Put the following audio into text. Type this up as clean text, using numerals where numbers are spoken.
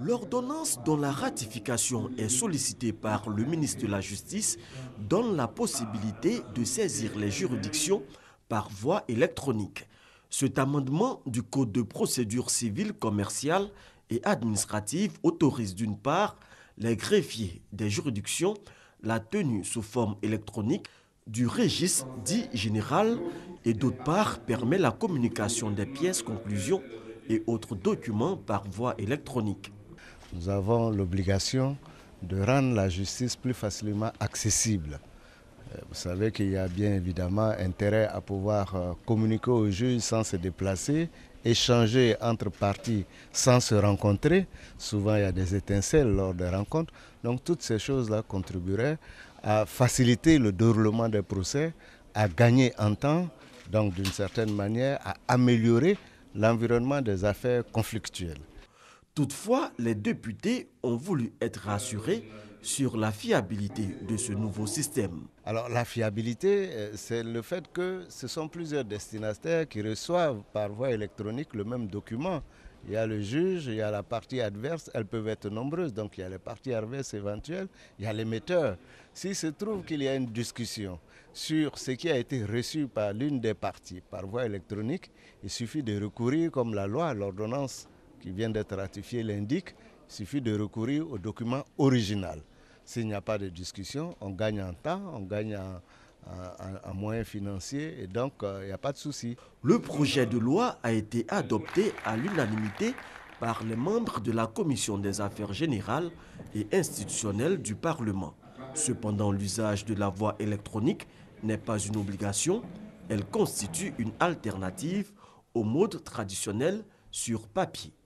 L'ordonnance dont la ratification est sollicitée par le ministre de la Justice donne la possibilité de saisir les juridictions par voie électronique. Cet amendement du Code de procédure civile, commerciale et administrative autorise d'une part les greffiers des juridictions la tenue sous forme électronique du registre dit général et d'autre part permet la communication des pièces conclusions et autres documents par voie électronique. Nous avons l'obligation de rendre la justice plus facilement accessible. Vous savez qu'il y a bien évidemment intérêt à pouvoir communiquer au juge sans se déplacer, échanger entre parties sans se rencontrer. Souvent, il y a des étincelles lors des rencontres. Donc, toutes ces choses-là contribueraient à faciliter le déroulement des procès, à gagner en temps, donc d'une certaine manière à améliorer l'environnement des affaires conflictuelles. Toutefois, les députés ont voulu être rassurés sur la fiabilité de ce nouveau système. Alors la fiabilité, c'est le fait que ce sont plusieurs destinataires qui reçoivent par voie électronique le même document. Il y a le juge, il y a la partie adverse, elles peuvent être nombreuses, donc il y a les parties adverses éventuelles, il y a l'émetteur. S'il se trouve qu'il y a une discussion sur ce qui a été reçu par l'une des parties par voie électronique, il suffit de recourir, comme la loi, l'ordonnance qui vient d'être ratifiée l'indique, il suffit de recourir au document original. S'il n'y a pas de discussion, on gagne en temps, on gagne en moyens financiers et donc il n'y a pas de souci. Le projet de loi a été adopté à l'unanimité par les membres de la Commission des affaires générales et institutionnelles du Parlement. Cependant, l'usage de la voie électronique n'est pas une obligation, elle constitue une alternative au mode traditionnel sur papier.